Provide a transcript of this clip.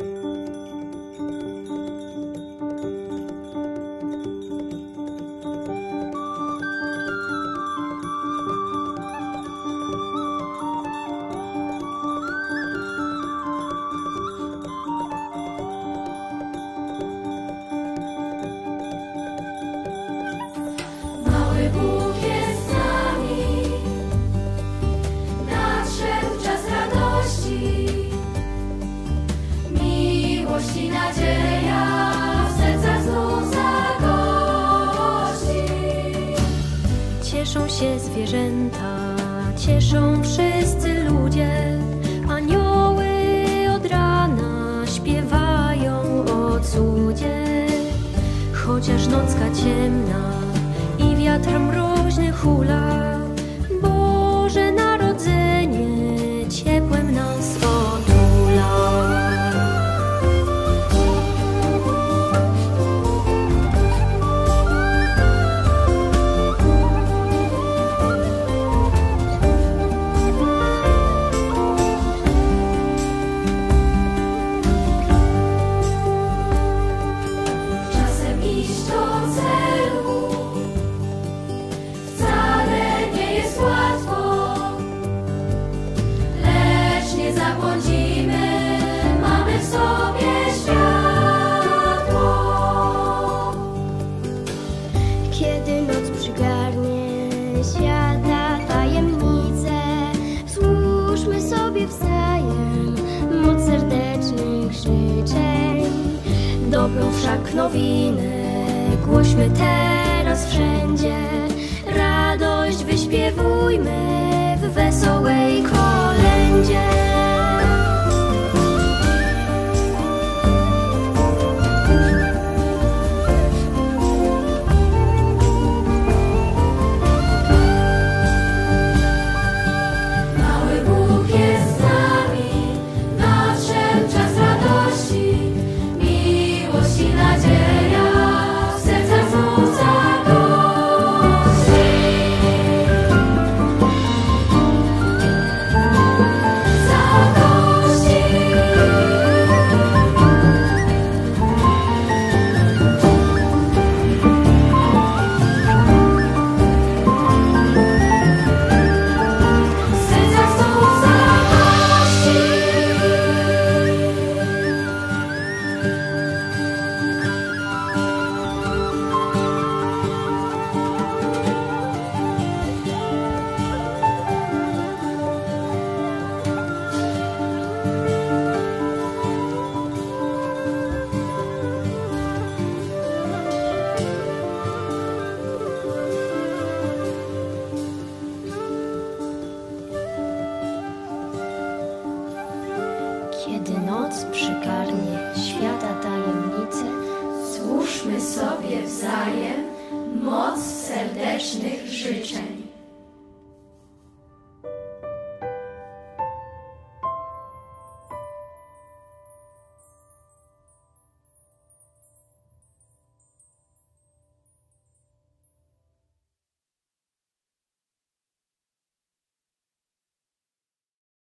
Bóg jest z nami, nadszedł czas radości, miłość i nadzieja w sercach znów zagości. Cieszą się zwierzęta, cieszą wszyscy ludzie, anioły od rana śpiewają o cudzie. Chociaż nocka ciemna i wiatr mroźny hula, Boże Narodzenie ciepłem nas otula. Czasem iść do celu wcale nie jest łatwo, lecz nie zabłądzimy, mamy w sobie światło. Kiedy noc przygarnie świata tajemnice, służmy sobie wzajem moc serdecznych życzeń. Dobrą wszak nowinę głośmy teraz wszędzie, radość wyśpiewujmy w wesołej kolędzie. Mały Bóg jest z nami, nadszedł czas radości, miłość i nadzieja w sercach znów zagości. Zagości. W sercach znów zagości. Kiedy noc przygarnie świata tajemnice, Służmy sobie wzajem moc serdecznych życzeń.